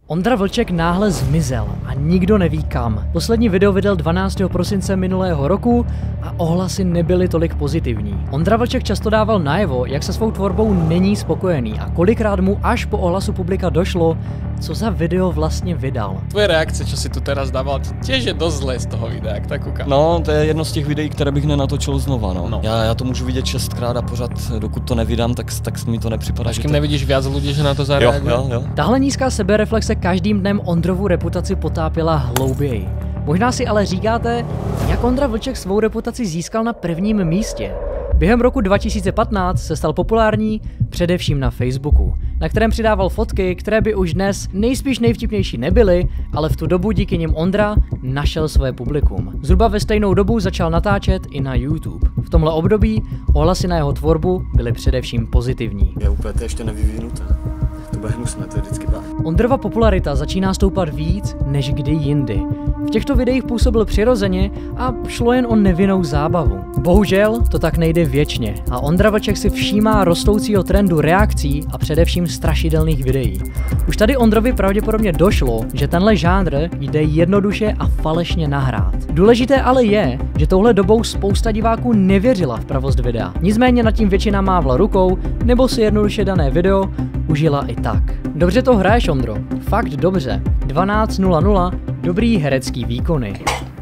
Ondra Vlček náhle zmizel a nikdo neví kam. Poslední video vydal 12. prosince minulého roku a ohlasy nebyly tolik pozitivní. Ondra Vlček často dával najevo, jak se svou tvorbou není spokojený a kolikrát mu až po ohlasu publika došlo, co za video vlastně vydal. Tvoje reakce, čo si tu teraz dával, tiež je dosť zlé z toho videa, jak tak kúkam. No, to je jedno z těch videí, které bych nenatočil znova, no. Já to můžu vidět 6krát a pořád, dokud to nevydám, tak mi to nepřipadá, že to... nevidíš viac ľudí, že na to zareagují? Jo. Tahle nízká sebereflexe každým dnem Ondrovu reputaci potápěla hlouběji. Možná si ale říkáte, jak Ondra Vlček svou reputaci získal na prvním místě. Během roku 2015 se stal populární především na Facebooku, na kterém přidával fotky, které by už dnes nejspíš nejvtipnější nebyly, ale v tu dobu díky nim Ondra našel své publikum. Zhruba ve stejnou dobu začal natáčet i na YouTube. V tomhle období ohlasy na jeho tvorbu byly především pozitivní. Je úplně to ještě nevyvinuté. To bude hnusné, to je vždycky tak. Ondrova popularita začíná stoupat víc než kdy jindy. V těchto videích působil přirozeně a šlo jen o nevinnou zábavu. Bohužel to tak nejde věčně a Ondra Vlček si všímá rostoucího trendu reakcí a především strašidelných videí. Už tady Ondrovi pravděpodobně došlo, že tenhle žánr jde jednoduše a falešně nahrát. Důležité ale je, že touhle dobou spousta diváků nevěřila v pravost videa. Nicméně nad tím většina mávla rukou nebo si jednoduše dané video užila i tak. Dobře to hraješ, Ondro. Fakt dobře. 12:00, dobrý herecký výkony.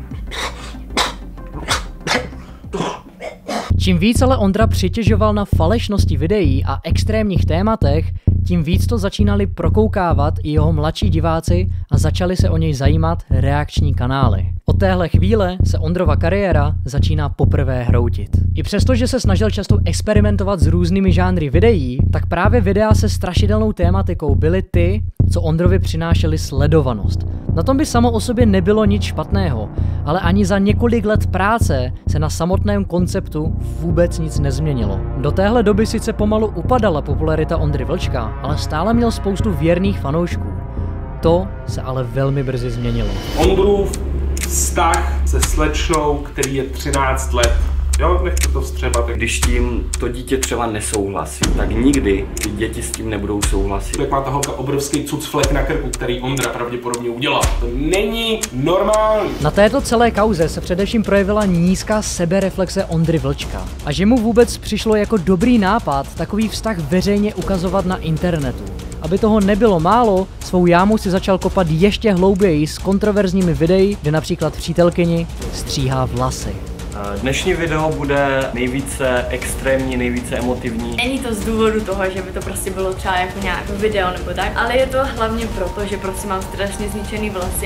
Čím víc ale Ondra přitěžoval na falešnosti videí a extrémních tématech, tím víc to začínali prokoukávat i jeho mladší diváci a začali se o něj zajímat reakční kanály. Od téhle chvíle se Ondrova kariéra začíná poprvé hroutit. I přesto, že se snažil často experimentovat s různými žánry videí, tak právě videa se strašidelnou tématikou byly ty, co Ondrovi přinášely sledovanost. Na tom by samo o sobě nebylo nic špatného, ale ani za několik let práce se na samotném konceptu vůbec nic nezměnilo. Do téhle doby sice pomalu upadala popularita Ondry Vlčka, ale stále měl spoustu věrných fanoušků. To se ale velmi brzy změnilo. Ondrův vztah se slečnou, který je 13 let. Jo, nechci to vstřebat. Když tím to dítě třeba nesouhlasí, tak nikdy ty děti s tím nebudou souhlasit. Jak má ta holka obrovský cucflek na krku, který Ondra pravděpodobně udělal. To není normální. Na této celé kauze se především projevila nízká sebereflexe Ondry Vlčka. A že mu vůbec přišlo jako dobrý nápad takový vztah veřejně ukazovat na internetu. Aby toho nebylo málo, svou jámu si začal kopat ještě hlouběji s kontroverzními videi, kde například přítelkyni stříhá vlasy. Dnešní video bude nejvíce extrémní, nejvíce emotivní. Není to z důvodu toho, že by to prostě bylo třeba jako nějaké video nebo tak, ale je to hlavně proto, že prostě mám strašně zničený vlasy.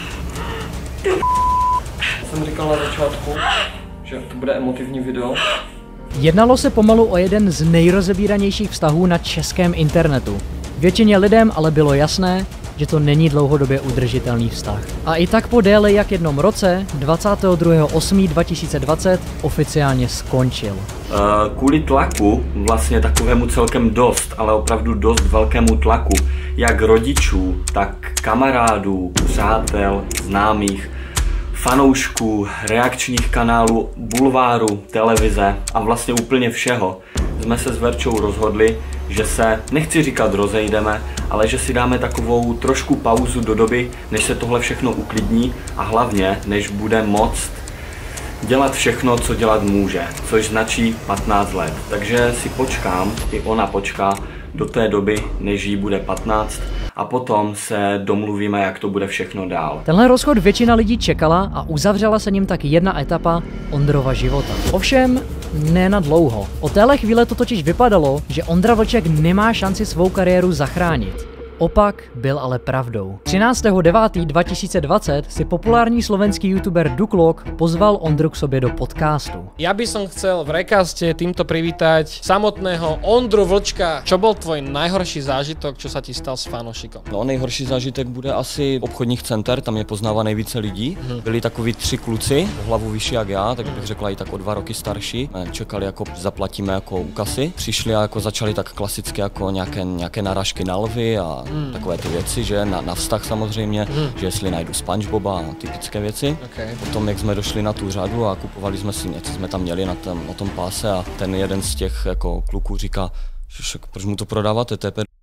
Jsem říkal na začátku, že to bude emotivní video. Jednalo se pomalu o jeden z nejrozebíranějších vztahů na českém internetu. Většině lidem ale bylo jasné, že to není dlouhodobě udržitelný vztah. A i tak po déle jak jednom roce, 22.8.2020 oficiálně skončil. Kvůli tlaku, vlastně takovému celkem dost, ale opravdu dost velkému tlaku, jak rodičů, tak kamarádů, přátel, známých, fanoušků, reakčních kanálů, bulváru, televize a vlastně úplně všeho, jsme se s Verčou rozhodli, že se, nechci říkat rozejdeme, ale že si dáme takovou trošku pauzu do doby, než se tohle všechno uklidní a hlavně, než bude moct dělat všechno, co dělat může, což značí 15 let. Takže si počkám, i ona počká do té doby, než jí bude 15 a potom se domluvíme, jak to bude všechno dál. Tenhle rozchod většina lidí čekala a uzavřela se ním tak jedna etapa Ondrova života. Ovšem, ne na dlouho. Od téhle chvíle to totiž vypadalo, že Ondra Vlček nemá šanci svou kariéru zachránit. Opak byl ale pravdou. 13.9.2020 si populární slovenský youtuber Duklok pozval Ondru k sobě do podcastu. Ja by som chcel v recaste týmto privítať samotného Ondru Vlčka. Čo bol tvoj najhorší zážitok, čo sa ti stal s fanošikom? No, nejhorší zážitek bude asi obchodních center, tam je poznává nejvíce lidí. Byli takoví 3 kluci, hlavu vyšší jak já, tak bych řekla i tak o 2 roky starší. Čekali, jako zaplatíme jako u kasy. Přišli a jako začali tak klasicky jako nějaké narážky na lvy a takové ty věci, že na vztah samozřejmě, že jestli najdu SpongeBoba a typické věci. Okay. Potom jak jsme došli na tu řadu a kupovali jsme si něco, jsme tam měli na tom páse a ten jeden z těch jako kluků říká, že proč mu to prodáváte, to je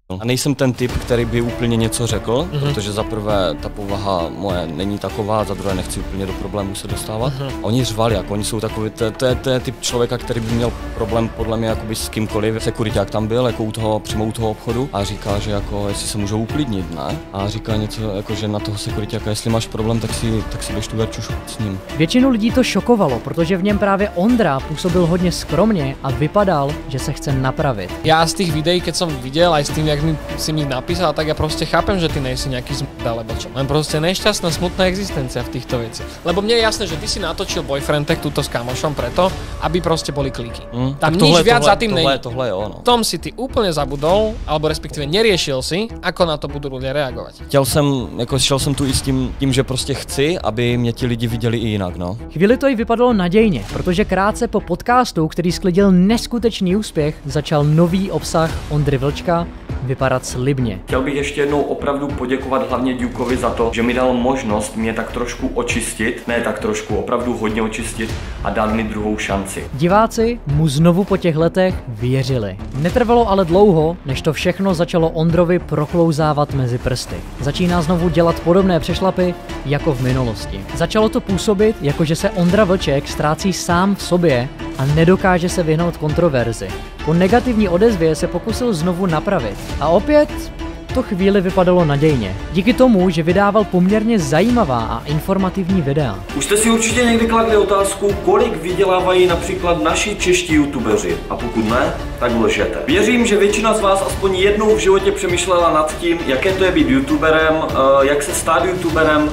A nejsem ten typ, který by úplně něco řekl, protože za prvé ta povaha moje není taková, za druhé nechci úplně do problémů se dostávat. Oni řvali, jako oni jsou takový, to je typ člověka, který by měl problém podle mě jakoby s kýmkoliv. Sekuriťák tam byl, jako přímo u toho obchodu a říká, že jako jestli se můžou uklidnit, ne? A říká něco, jako že na toho sekuriťáka, jestli máš problém, tak si běž tu verčušu s ním. Většinu lidí to šokovalo, protože v něm právě Ondra působil hodně skromně a vypadal, že se chce napravit. Ja z tých videí, keď som videl, aj s tým, jak si mi napísal, tak ja proste chápem, že ty nejsi nejaký zmrt alebo čo. Len proste nešťastná, smutná existencia v týchto veciach. Lebo mne je jasné, že ty si natočil boyfriend tag túto s kamošom preto, aby proste boli kliky. Tam nič viac za tým není. Tohle jo, no. Tom si ty úplne zabudol, alebo respektíve neriešil si, ako na to budú ľudia reagovať. Šel jsem tu i s tím, že prostě chci, aby mě ti lidi viděli i jinak, no. Chvíli to i vypadalo nadějně, protože krátce po podcastu, který sklidil neskutečný úspěch, začal nový obsah Ondry Vlčka vypadat slibně. Chtěl bych ještě jednou opravdu poděkovat hlavně Dukeovi za to, že mi dal možnost mě tak trošku očistit, ne tak trošku, opravdu hodně očistit a dát mi druhou šanci. Diváci mu znovu po těch letech věřili. Netrvalo ale dlouho, než to všechno začalo Ondrovi proklouzávat mezi prsty. Začíná znovu dělat podobné přešlapy jako v minulosti. Začalo to působit, jako že se Ondra Vlček ztrácí sám v sobě a nedokáže se vyhnout kontroverzi. Po negativní odezvě se pokusil znovu napravit. A opět to chvíli vypadalo nadějně. Díky tomu, že vydával poměrně zajímavá a informativní videa. Už jste si určitě někdy kladli otázku, kolik vydělávají například naši čeští youtubeři. A pokud ne, tak lžete. Věřím, že většina z vás aspoň jednou v životě přemýšlela nad tím, jaké to je být youtuberem, jak se stát youtuberem.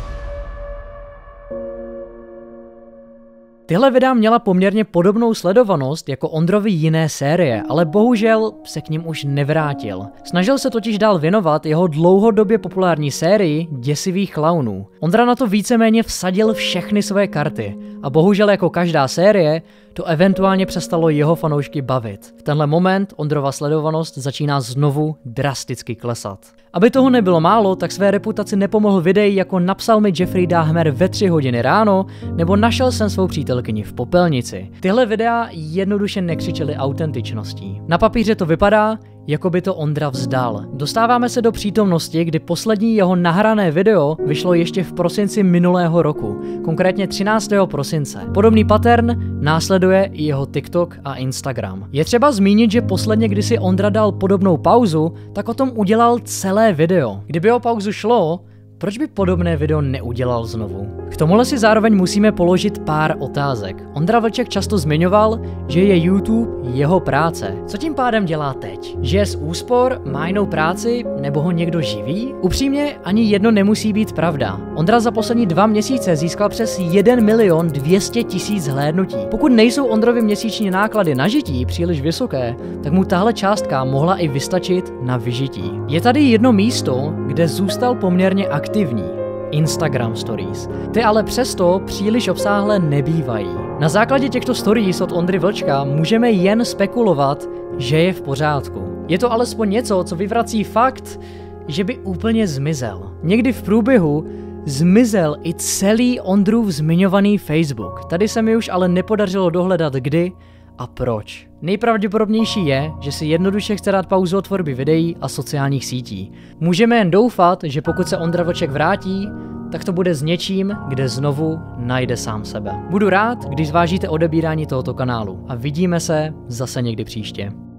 Tyhle videa měla poměrně podobnou sledovanost jako Ondrovy jiné série, ale bohužel se k nim už nevrátil. Snažil se totiž dál věnovat jeho dlouhodobě populární sérii Děsivých klaunů. Ondra na to víceméně vsadil všechny své karty a bohužel jako každá série to eventuálně přestalo jeho fanoušky bavit. V tenhle moment Ondrova sledovanost začíná znovu drasticky klesat. Aby toho nebylo málo, tak své reputaci nepomohl videí jako Napsal mi Jeffrey Dahmer ve 3 hodiny ráno nebo Našel jsem svou přítelkyni v popelnici. Tyhle videa jednoduše nekřičely autentičností. Na papíře to vypadá, jako by to Ondra vzdal. Dostáváme se do přítomnosti, kdy poslední jeho nahrané video vyšlo ještě v prosinci minulého roku, konkrétně 13. prosince. Podobný pattern následuje i jeho TikTok a Instagram. Je třeba zmínit, že posledně, kdy si Ondra dal podobnou pauzu, tak o tom udělal celé video. Kdyby o pauzu šlo, proč by podobné video neudělal znovu? K tomuhle si zároveň musíme položit pár otázek. Ondra Vlček často zmiňoval, že je YouTube jeho práce. Co tím pádem dělá teď? Že je z úspor, má jinou práci, nebo ho někdo živí? Upřímně ani jedno nemusí být pravda. Ondra za poslední 2 měsíce získal přes 1 200 000 zhlédnutí. Pokud nejsou Ondrovy měsíční náklady na žití příliš vysoké, tak mu tahle částka mohla i vystačit na vyžití. Je tady jedno místo, kde zůstal poměrně aktivní. Instagram Stories. Ty ale přesto příliš obsáhlé nebývají. Na základě těchto stories od Ondry Vlčka můžeme jen spekulovat, že je v pořádku. Je to alespoň něco, co vyvrací fakt, že by úplně zmizel. Někdy v průběhu zmizel i celý Ondrův zmiňovaný Facebook. Tady se mi už ale nepodařilo dohledat kdy a proč. Nejpravděpodobnější je, že si jednoduše chce dát pauzu od tvorby videí a sociálních sítí. Můžeme jen doufat, že pokud se Ondra Vlček vrátí, tak to bude s něčím, kde znovu najde sám sebe. Budu rád, když zvážíte odebírání tohoto kanálu a vidíme se zase někdy příště.